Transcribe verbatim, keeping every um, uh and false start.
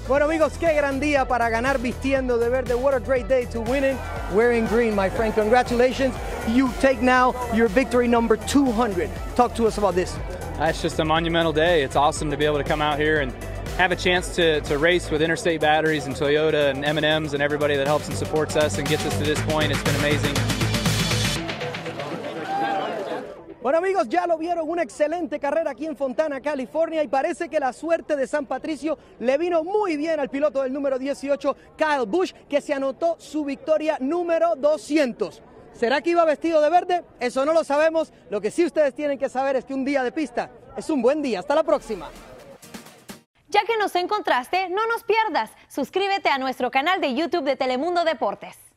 Bueno amigos, qué gran día para ganar vistiendo de verde. What a great day to win it wearing green, my friend. Congratulations. You take now your victory number two hundred. Talk to us about this. It's just a monumental day. It's awesome to be able to come out here and have a chance to, to race with Interstate Batteries and Toyota and M and M's and everybody that helps and supports us and gets us to this point. It's been amazing. Bueno amigos, ya lo vieron, una excelente carrera aquí en Fontana, California, y parece que la suerte de San Patricio le vino muy bien al piloto del número dieciocho, Kyle Busch, que se anotó su victoria número doscientos. ¿Será que iba vestido de verde? Eso no lo sabemos. Lo que sí ustedes tienen que saber es que un día de pista es un buen día. Hasta la próxima. Ya que nos encontraste, no nos pierdas. Suscríbete a nuestro canal de YouTube de Telemundo Deportes.